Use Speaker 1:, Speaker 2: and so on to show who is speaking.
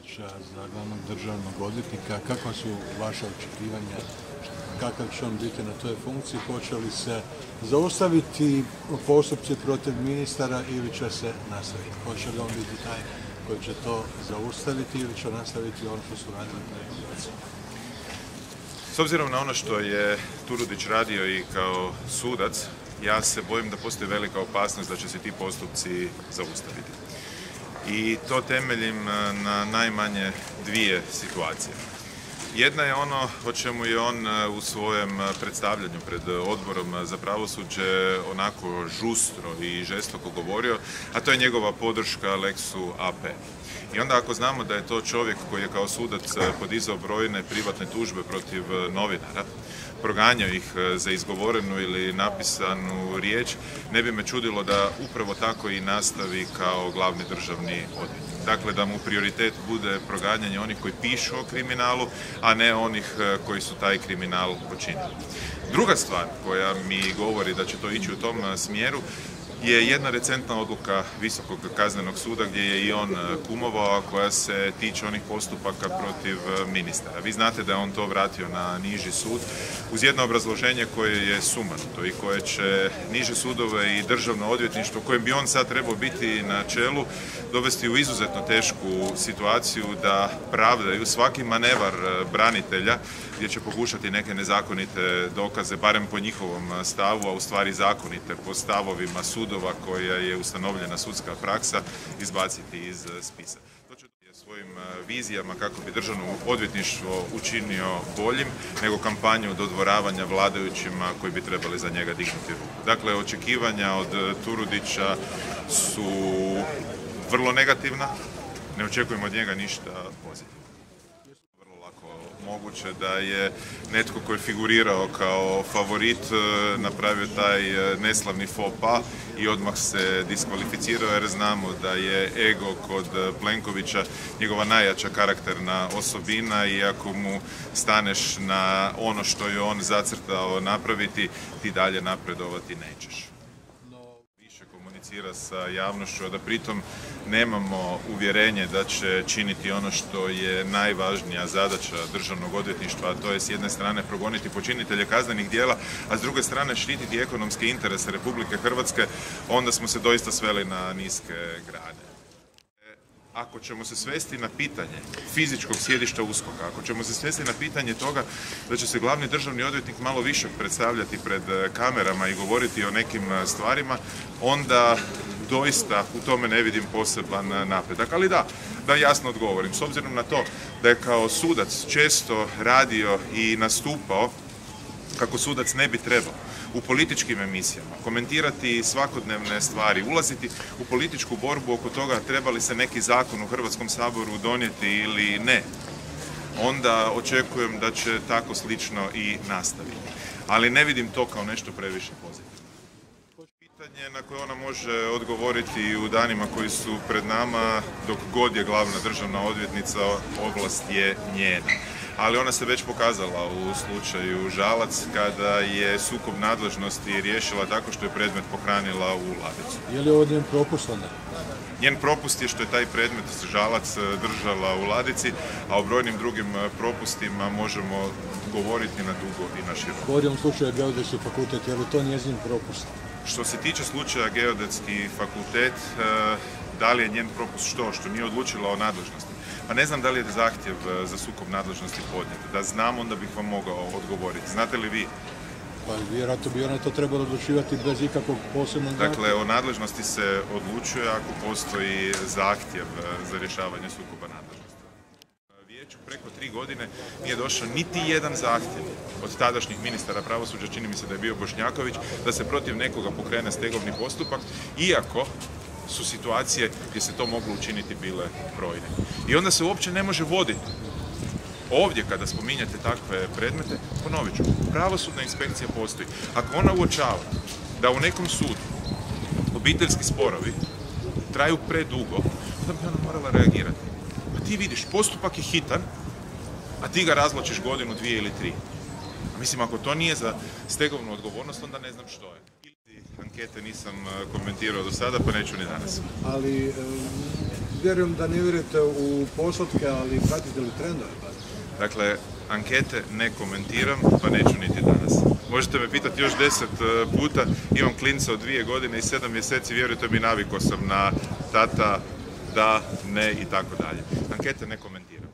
Speaker 1: Turudića za glavnog državnog odvjetnika. Kakva su vaša očekivanja? Kakav će on biti na toj funkciji? Hoće li se zaustaviti postupci protiv ministara ili će se nastaviti? Hoće li on biti taj koji će to zaustaviti ili će nastaviti ono što su radili prethodnici?
Speaker 2: S obzirom na ono što je Turudić radio i kao sudac, ja se bojim da postoji velika opasnost da će se ti postupci zaustaviti. I to temeljim na najmanje dvije situacije. Jedna je ono o čemu je on u svojem predstavljanju pred odborom za pravosuđe onako žustro i žestoko govorio, a to je njegova podrška Lexu AP. I onda ako znamo da je to čovjek koji je kao sudac podizao brojne privatne tužbe protiv novinara, proganjao ih za izgovorenu ili napisanu riječ, ne bi me čudilo da upravo tako i nastavi kao glavni državni odvjetnik. Dakle, da mu prioritet bude proganjanje onih koji pišu o kriminalu, a ne onih koji su taj kriminal počinili. Druga stvar koja mi govori da će to ići u tom smjeru je jedna recentna odluka Visokog kaznenog suda gdje je i on kumovao, koja se tiče onih postupaka protiv ministara. Vi znate da je on to vratio na niži sud uz jedno obrazloženje koje je sumanuto i koje će niže sudove i državno odvjetništvo, kojem bi on sad trebao biti na čelu, dovesti u izuzetno tešku situaciju da pravdaju svaki manevar branitelja gdje će pokušati neke nezakonite dokaze, barem po njihovom stavu, a u stvari zakonite po stavovima sudova koja je ustanovljena sudska praksa, izbaciti iz spisa. To će svojim vizijama kako bi državno odvjetništvo učinio boljim nego kampanju dodvoravanja vladajućima koji bi trebali za njega dignuti ruku. Dakle, očekivanja od Turudića su vrlo negativna, ne očekujemo od njega ništa pozitivno. Moguće da je netko koji je figurirao kao favorit napravio taj neslavni faux pas i odmah se diskvalificirao, jer znamo da je ego kod Plenkovića njegova najjača karakterna osobina i ako mu staneš na ono što je on zacrtao napraviti, ti dalje napredovati nećeš. Komunicira sa javnošću, a da pritom nemamo uvjerenje da će činiti ono što je najvažnija zadaća državnog odvjetništva, a to je s jedne strane progoniti počinitelje kaznenih djela, a s druge strane štititi ekonomske interese Republike Hrvatske, onda smo se doista sveli na niske grane. Ako ćemo se svesti na pitanje fizičkog sjedišta USKOK-a, ako ćemo se svesti na pitanje toga da će se glavni državni odvjetnik malo više predstavljati pred kamerama i govoriti o nekim stvarima, onda doista u tome ne vidim poseban napredak. Ali da jasno odgovorim, s obzirom na to da je kao sudac često radio i nastupao kako sudac ne bi trebao u političkim emisijama, komentirati svakodnevne stvari, ulaziti u političku borbu oko toga treba li se neki zakon u Hrvatskom saboru donijeti ili ne, onda očekujem da će tako slično i nastaviti. Ali ne vidim to kao nešto previše pozitivno. Pitanje na koje ona može odgovoriti u danima koji su pred nama, dok god je glavna državna odvjetnica, ovlast je njena. Ali ona se već pokazala u slučaju Žalac kada je sukob nadležnosti riješila tako što je predmet pohranila u ladicu.
Speaker 1: Je li ovo njen propust onda?
Speaker 2: Njen propust je što je taj predmet Žalac držala u ladici, a o brojnim drugim propustima možemo govoriti na dugo i na široko.
Speaker 1: Govorim o slučaju Geodetski fakultet, je li to njezin propust?
Speaker 2: Što se tiče slučaja Geodetski fakultet, da li je njen propust što nije odlučila o nadležnosti? Pa ne znam da li je zahtjev za sukob nadležnosti podnijet. Da znam, onda bih vam mogao odgovoriti. Znate li vi?
Speaker 1: Pa vjerojatno bi ona to trebala odlučivati bez ikakvog posebnog zahtjeva.
Speaker 2: Dakle, o nadležnosti se odlučuje ako postoji zahtjev za rješavanje sukoba nadležnosti. Vijeću preko 3 godine nije došao niti jedan zahtjev od tadašnjih ministara pravosuđa, čini mi se da je bio Bošnjaković, da se protiv nekoga pokrene stegovni postupak, iako su situacije gdje se to moglo učiniti bile brojne. I onda se uopće ne može voditi. Ovdje kada spominjate takve predmete, ponovit ću, pravosudna inspekcija postoji. Ako ona uočava da u nekom sudu obiteljski sporovi traju predugo, onda bi ona morala reagirati. A ti vidiš, postupak je hitan, a ti ga razvlačiš godinu, 2 ili 3. A mislim, ako to nije za stegovnu odgovornost, onda ne znam što je. Ankete nisam komentirao do sada, pa neću ni danas.
Speaker 1: Ali vjerujem da ne vjerujete u postotke, ali pratite li trendove?
Speaker 2: Dakle, ankete ne komentiram, pa neću niti danas. Možete me pitati još 10 puta, imam klinca od 2 godine i 7 mjeseci, vjerujte mi, navikao sam na tata, da, ne i tako dalje. Ankete ne komentiram.